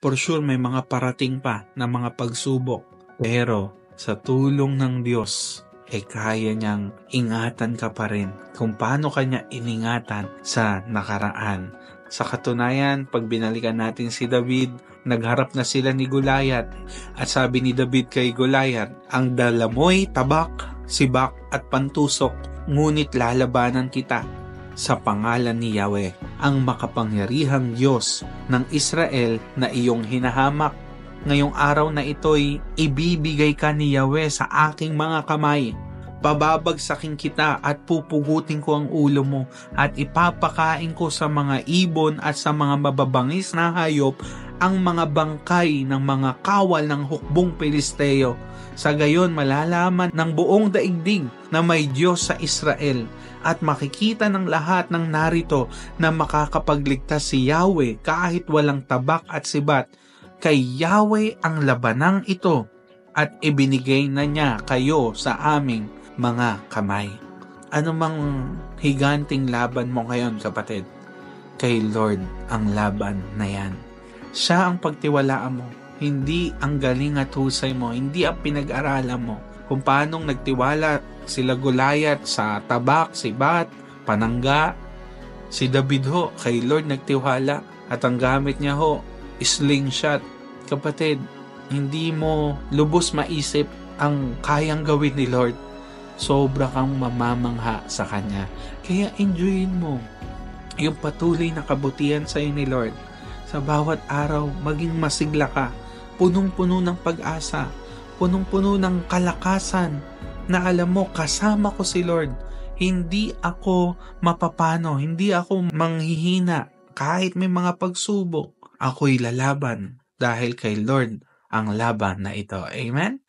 For sure may mga parating pa na mga pagsubok. Pero sa tulong ng Diyos, kaya niyang ingatan ka pa rin kung paano kanya iningatan sa nakaraan. Sa katunayan, pag binalikan natin si David, nagharap na sila ni Goliath. At sabi ni David kay Goliath, ang dala mo'y tabak, sibak at pantusok, ngunit lalabanan kita sa pangalan ni Yahweh, ang makapangyarihang Diyos ng Israel na iyong hinahamak. Ngayong araw na ito'y ibibigay ka ni Yahweh sa aking mga kamay. Bababagsakin kita at pupugutin ko ang ulo mo at ipapakain ko sa mga ibon at sa mga mababangis na hayop ang mga bangkay ng mga kawal ng hukbong Pilisteo. Sa gayon malalaman ng buong daigdig na may Diyos sa Israel at makikita ng lahat ng narito na makakapagligtas si Yahweh kahit walang tabak at sibat. Kay Yahweh ang labanang ito at ibinigay na niya kayo sa aming mga kamay. Ano mang higanting laban mo ngayon, kapatid? Kay Lord ang laban na yan. Siya ang pagtiwalaan mo, hindi ang galing at husay mo, hindi ang pinag-aralan mo. Kung paanong nagtiwala sila Goliath sa tabak, sibat, panangga. Si David ho, kay Lord nagtiwala at ang gamit niya ho, slingshot. Kapatid, hindi mo lubos maisip ang kayang gawin ni Lord. Sobra kang mamamangha sa Kanya. Kaya enjoyin mo yung patuloy na kabutihan sa iyo ni Lord. Sa bawat araw, maging masigla ka. Punong-puno ng pag-asa. Punong-puno ng kalakasan. Na alam mo, kasama ko si Lord. Hindi ako mapapano. Hindi ako manghihina. Kahit may mga pagsubok, ako'y lalaban. Dahil kay Lord ang laban na ito. Amen?